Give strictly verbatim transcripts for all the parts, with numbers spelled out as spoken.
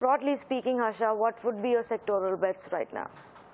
broadly speaking, Harsha, what would be your sectoral bets right now?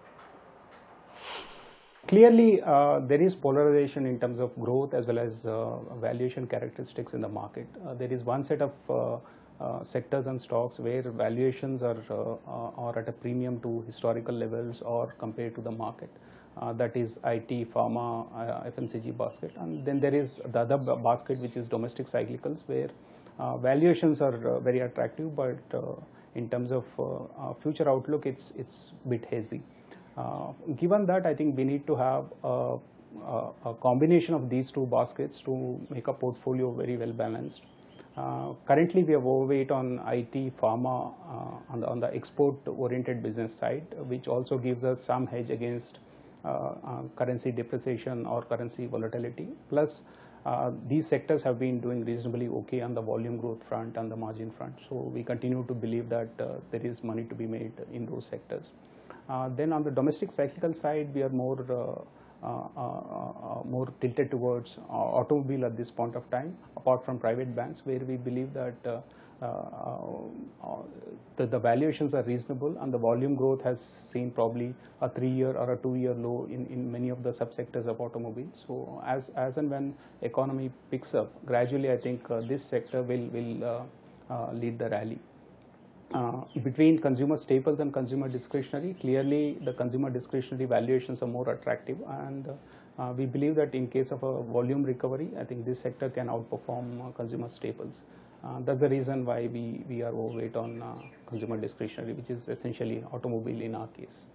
Clearly, uh, there is polarization in terms of growth as well as uh, valuation characteristics in the market. Uh, there is one set of uh, uh, sectors and stocks where valuations are, uh, uh, are at a premium to historical levels or compared to the market. Uh, that is I T, pharma, uh, F M C G basket. And then there is the other basket, which is domestic cyclicals, where uh, valuations are uh, very attractive, but uh, in terms of uh, uh, future outlook, it's, it's a bit hazy. Uh, given that, I think we need to have a, a, a combination of these two baskets to make a portfolio very well balanced. Uh, currently, we have overweight on I T, pharma, uh, on, the, on the export-oriented business side, which also gives us some hedge against uh, uh, currency depreciation or currency volatility. Plus, uh, these sectors have been doing reasonably okay on the volume growth front and the margin front. So we continue to believe that uh, there is money to be made in those sectors. Uh, then on the domestic cyclical side, we are more uh, uh, uh, uh, more tilted towards uh, automobile at this point of time, apart from private banks, where we believe that uh, uh, uh, the, the valuations are reasonable and the volume growth has seen probably a three-year or a two-year low in, in many of the subsectors of automobiles. So as, as and when economy picks up, gradually I think uh, this sector will, will uh, uh, lead the rally. Uh, between consumer staples and consumer discretionary, clearly the consumer discretionary valuations are more attractive, and uh, we believe that in case of a volume recovery, I think this sector can outperform uh, consumer staples. Uh, that's the reason why we, we are overweight on uh, consumer discretionary, which is essentially automobile in our case.